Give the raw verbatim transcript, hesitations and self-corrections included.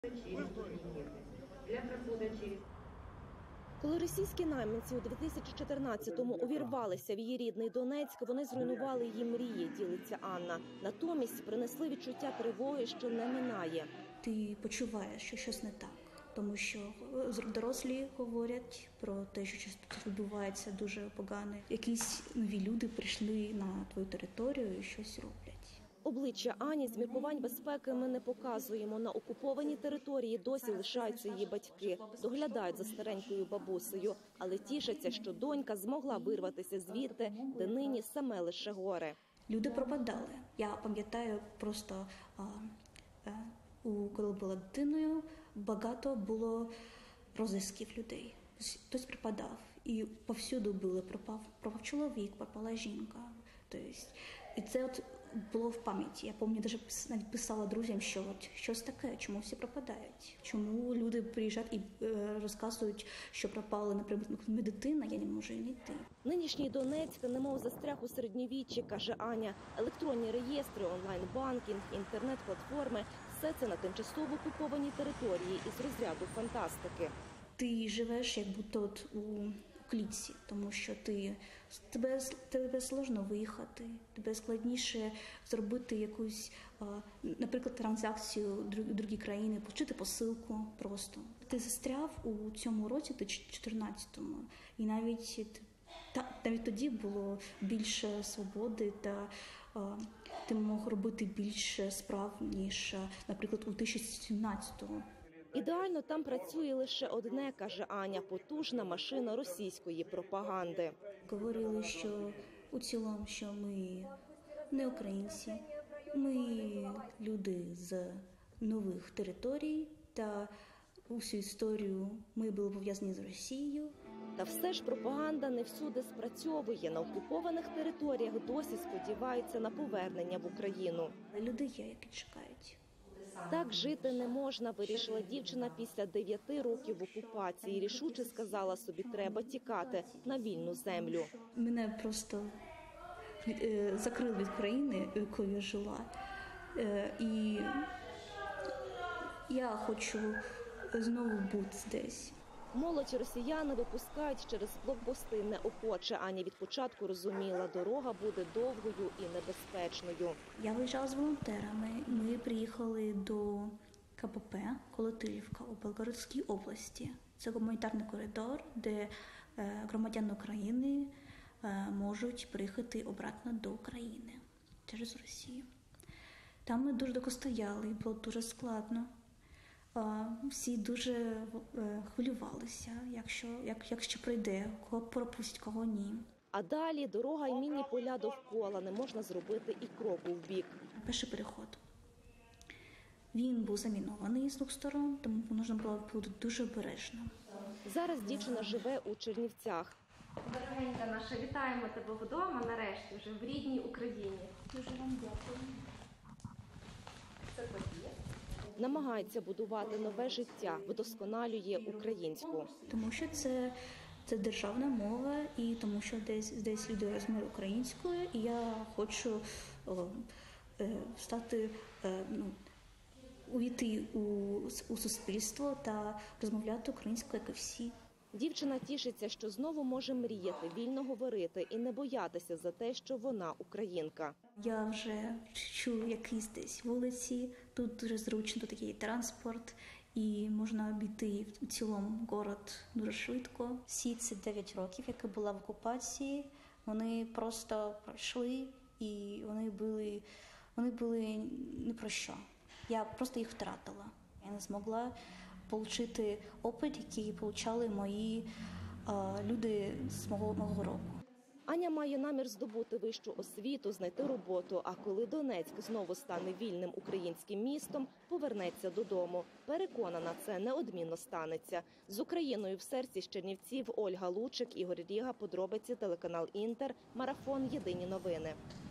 Коли російські найманці у дві тисячі чотирнадцятому увірвалися в її рідний Донецьк, вони зруйнували її мрії, ділиться Анна. Натомість принесли відчуття тривоги, що не минає. Ти почуваєш, що щось не так, тому що дорослі говорять про те, що щось тут відбувається дуже погане. Якісь нові люди прийшли на твою територію і щось роблять. Обличчя Ані з міркувань безпеки ми не показуємо. На окупованій території досі лишаються її батьки. Доглядають за старенькою бабусею, але тішаться, що донька змогла вирватися звідти, де нині саме лише горе. Люди пропадали. Я пам'ятаю просто, а, а, у, коли була дитиною, багато було розісків людей. Хтось пропадав. І повсюду були, пропав, пропав чоловік, пропала жінка. Тобто, і це от було в пам'яті. Я пам'ятаю, навіть писала друзям, що от щось таке, чому всі пропадають. Чому люди приїжджають і е, розказують, що пропала, наприклад, дитина, я не можу її знайти. Нинішній Донецьк немов застряг у середньовіччі, каже Аня. Електронні реєстри, онлайн-банкінг, інтернет-платформи – все це на тимчасово окупованій території із розряду фантастики. Ти живеш як будто от у клітці, тому що ти, тебе, тебе сложно виїхати, тебе складніше зробити якусь, наприклад, транзакцію в другі країни, отримати посилку просто. Ти застряв у цьому році, ти чотирнадцятому, і навіть, та, навіть тоді було більше свободи, та а, ти мог робити більше справ, ніж, наприклад, у дві тисячі сімнадцятому. Ідеально там працює лише одне, каже Аня – потужна машина російської пропаганди. Говорили, що у цілому, що ми не українці, ми люди з нових територій, та усю історію ми були пов'язані з Росією. Та все ж пропаганда не всюди спрацьовує. На окупованих територіях досі сподіваються на повернення в Україну. Люди є, які чекають. Так жити не можна, вирішила дівчина після дев'яти років в окупації. Рішуче сказала собі, треба тікати на вільну землю. Мене просто закрили від країни, в якій я жила. І я хочу знову бути десь. Молодь росіяни випускають через блокпости неохоче. Аня від початку розуміла, дорога буде довгою і небезпечною. Я виїжджала з волонтерами. Ми приїхали до ка пе пе Колотилівка у Белгородській області. Це гуманітарний коридор, де громадяни України можуть приїхати обратно до України через Росію. Там ми дуже довго стояли, було дуже складно. Всі дуже хвилювалися, якщо, як, якщо прийде, кого пропустять, кого ні. А далі дорога і мінні поля довкола, не можна зробити і кроку вбік. Перший переход. Він був замінований з двох сторон, тому потрібно було бути дуже обережно. Зараз дівчина живе у Чернівцях. Дорогенька наша, вітаємо тебе вдома, нарешті, вже в рідній Україні. Дуже вам дякую. Це тобі. Намагається будувати нове життя, вдосконалює українську. Тому що це, це державна мова, і тому що десь, десь люди розмовляють українською, і я хочу о, е, стати, е, ну, увійти у, у суспільство та розмовляти українською, як і всі. Дівчина тішиться, що знову може мріяти, вільно говорити і не боятися за те, що вона українка. Я вже чую якісь десь вулиці, тут дуже зручно, тут є транспорт, і можна обійти в цілому город дуже швидко. Всі ці дев'ять років, які була в окупації, вони просто пройшли, і вони були, вони були ні про що. Я просто їх втратила. Я не змогла отримати опит, який отримали мої а, люди з мого, мого року. Аня має намір здобути вищу освіту, знайти роботу, а коли Донецьк знову стане вільним українським містом, повернеться додому. Переконана, це неодмінно станеться. З Україною в серці з Чернівців Ольга Лучик, Ігор Ріга, подробиці, телеканал Інтер, марафон «Єдині новини».